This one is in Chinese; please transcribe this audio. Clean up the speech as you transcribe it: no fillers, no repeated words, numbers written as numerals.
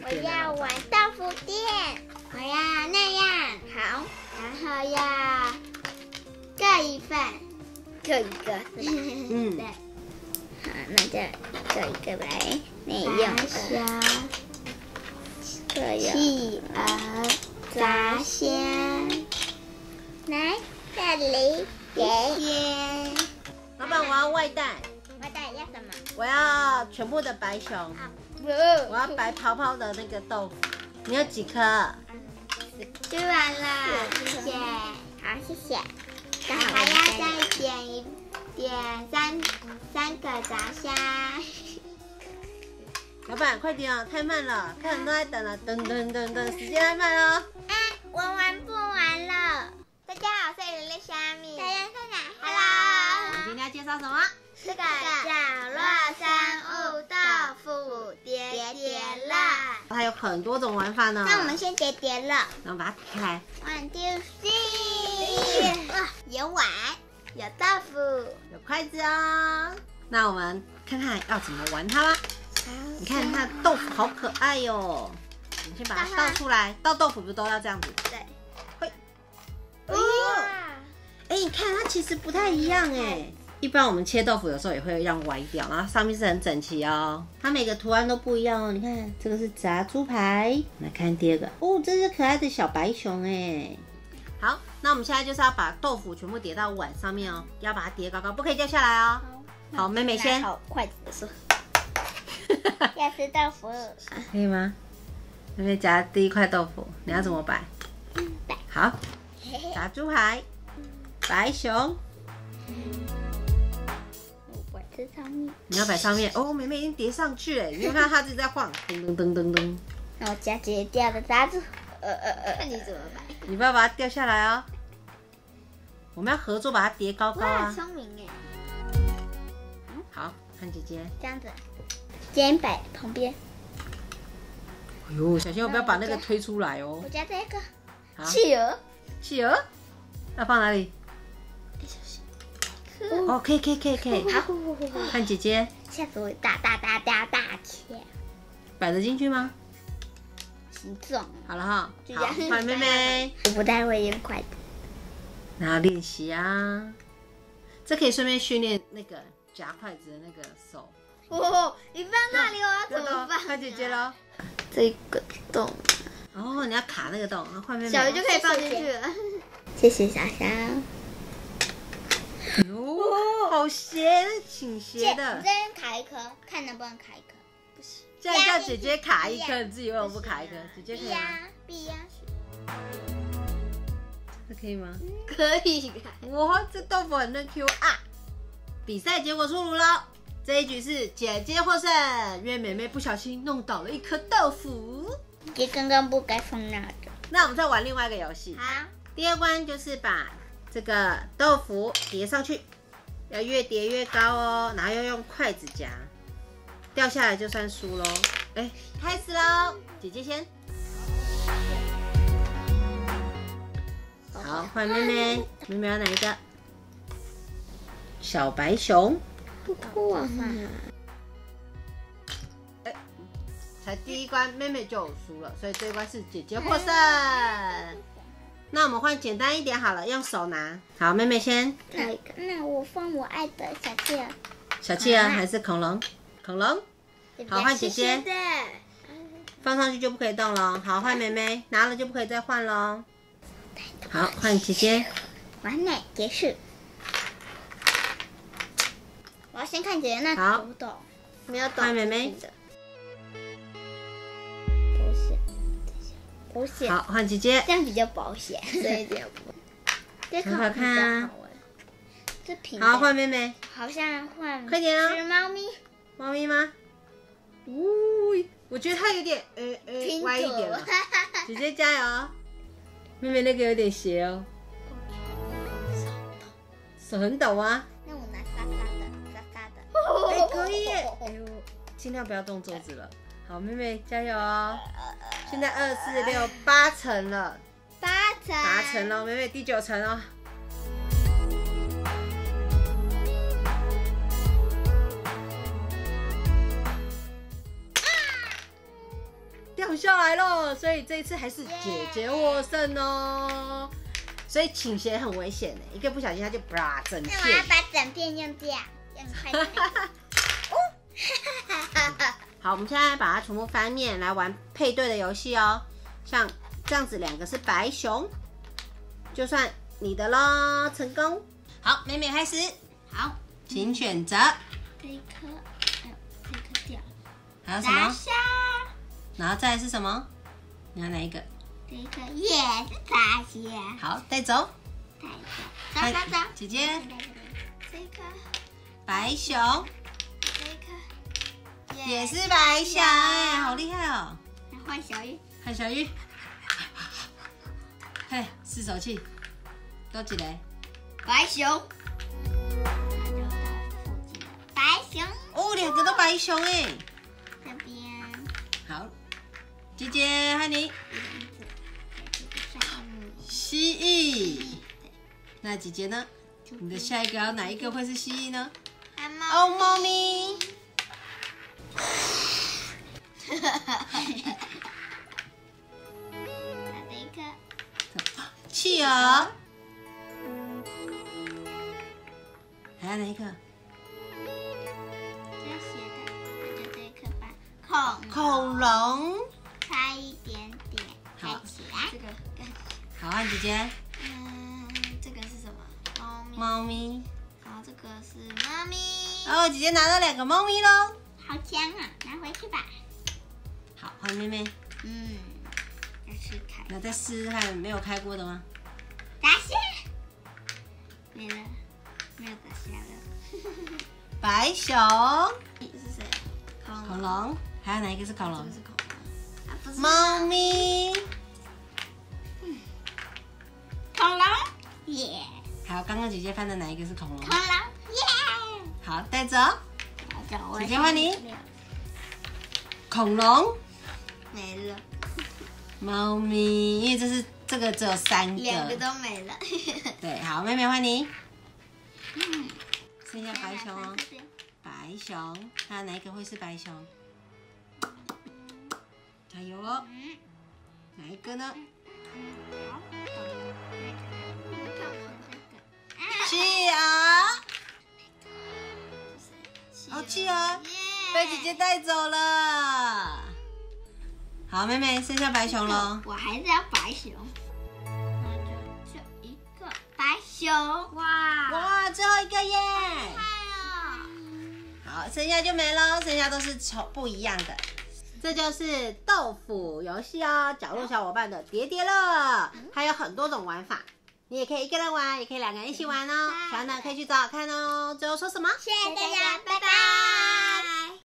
我要玩豆腐店，我要那样好，然后要各一份，各一个，对，好，那就各一个来内用的。企鹅炸鲜，来这里给鲜。 老板，我要外带。 外带要什么？ 我要全部的白熊。我要白泡泡的那个豆腐。你有几颗？ 吃完了，谢谢。好，谢谢。还要再点三个炸虾。 老板，快点哦，太慢了，客人都在等了，等，时间太慢了。 我玩不完了。大家好，我是蕾蕾虾米。大家在哪 ？Hello。 我们今天要介绍什么？ 这个角落生物豆腐叠乐。 它有很多种玩法呢。 那我们先叠乐。 然后把它开开。 One, two, three。哇，有碗，有豆腐， 有筷子哦。那我们看看要怎么玩它吧。你看它的豆腐好可爱哟。我们先把它倒出来，倒豆腐不都要这样子？ 对。 会。哇！你看它其实不太一样哎。一般我们切豆腐有时候也会让歪掉，然后上面是很整齐哦。它每个图案都不一样哦。你看这个是炸猪排，来看第二个哦，这是可爱的小白熊哎。好，那我们现在就是要把豆腐全部叠到碗上面哦，要把它叠高高，不可以掉下来哦。好，妹妹先。 好，筷子的时候。要吃豆腐。 可以吗？妹妹夹第一块豆腐，你要怎么摆？好，炸猪排，白熊。 这上面， 你要摆上面哦，妹妹已经叠上去了，你有看到她自己在晃，噔。 那我夹截掉的炸住，看你怎么摆。 你不要把它掉下来哦。我们要合作把它叠高高啊。 聪明哎。 好，看姐姐。 这样子，肩摆旁边。 哎呦，小心我不要把那个推出来哦。 我夹这个。 好。 企鹅。 企鹅？要放哪里？哦，可以。 好， 看姐姐， 下次我大切， 摆得进去吗？ 形状。 好了哈，好，换妹妹。 我不太会用筷子， 然后练习啊，这可以顺便训练那个夹筷子的那个手。 哦，你放那里，我要怎么放？ 看姐姐咯。 这个洞。 哦，你要卡那个洞，换妹妹。 小鱼就可以放进去了。谢谢小小。 哟，好斜，倾斜的。 你这边卡一颗，看能不能卡一颗。不行。 现在叫姐姐卡一颗，你自己为什么不卡一颗？姐姐可以吗？ 必呀。 这可以吗？ 可以。 哇，这豆腐很嫩 Q 啊！比赛结果出炉了，这一局是姐姐获胜，因为妹妹不小心弄倒了一颗豆腐。 姐刚刚不该放那个。 那我们再玩另外一个游戏。 好。第二关就是把这个豆腐叠上去，要越叠越高哦，然后要用筷子夹，掉下来就算输喽。开始喽，姐姐先。好，换妹妹，妹妹要哪一个？小白熊。 不哭啊！ 才第一关，妹妹就有输了，所以这一关是姐姐获胜。那我们换简单一点好了，用手拿。好，妹妹先。 那我放我爱的小企鹅。 小企鹅还是恐龙？恐龙。好，换姐姐。放上去就不可以动了。好，换妹妹，拿了就不可以再换了。好，换姐姐。 完美结束。我要先看姐姐那抖不抖，没有抖。 换妹妹。 保险。 好，换姐姐。 这样比较保险，所以这样不。 很好看啊。 这平。 好，换妹妹。 好像换。 快点啊！ 是猫咪。 猫咪吗？我觉得它有点歪一点了。姐姐加油！妹妹那个有点斜哦。手很抖啊。 那我拿沙的。 可以耶！尽量不要动桌子了。好，妹妹加油哦！现在2、4、6、8层了，8层了，妹妹第9层哦。 掉下来了，所以这一次还是姐姐获胜哦。所以倾斜很危险的，一个不小心它就啪整片。 那我要把整片用这样快点。 好，我们现在把它全部翻面来玩配对的游戏哦。像这样子，2个是白熊，就算你的咯，成功。好，妹妹开始。 好， 请选择。 这一颗，这一颗掉。 还有什么？ 大虾。 然后再来是什么？你要哪一个？ 这一颗也是大虾。 好，带走。 带走。走。 姐姐。 这一颗。 白熊。 这一颗。 也是白熊哎，好厉害哦！ 换小鱼。 换小鱼。嘿，4手气。多几嘞？ 白熊。那就到附近了。白熊。 哦，2个都白熊哎。 这边。 好，姐姐和你。蜥蜴。那姐姐呢？你的下一个要哪一个会是蜥蜴呢？哦，猫咪。企鹅。还有哪一个？ 这写的，那就这一颗吧。 恐龙。 差一点点。开起来。这个。 好，换姐姐。 这个是什么？ 猫咪。 然后这个是猫咪。 哦，姐姐拿到2个猫咪喽。 好香啊！拿回去吧。 好，换妹妹。 要去开。 那再试试看，没有开过的吗？ 大虾。没了，没有大虾了。 白熊。 是谁？ 恐龙。还有哪一个是恐龙？ 是恐龙。不是。 猫咪。 恐龙。耶。 还有刚刚姐姐翻的哪一个是恐龙？ 恐龙。耶。 好，带走。姐姐姐换你。恐龙。 没了。 猫咪，因为这个只有3个 ，2个都没了。 对，好，妹妹换你。剩下白熊哦。白熊，还有哪一个会是白熊？加油哦！哪一个呢？企鹅。哦，企鹅被姐姐带走了。好，妹妹剩下白熊了。 我还是要白熊。那就一个白熊。哇， 最后一个耶！ 厉害哦！ 好，剩下就没了，剩下都是不一样的。这就是豆腐游戏哦，角落小伙伴的叠叠乐，还有很多种玩法。你也可以一个人玩，也可以2个人一起玩哦。喜欢的可以去找找看哦。最后说什么？ 谢谢大家，拜拜。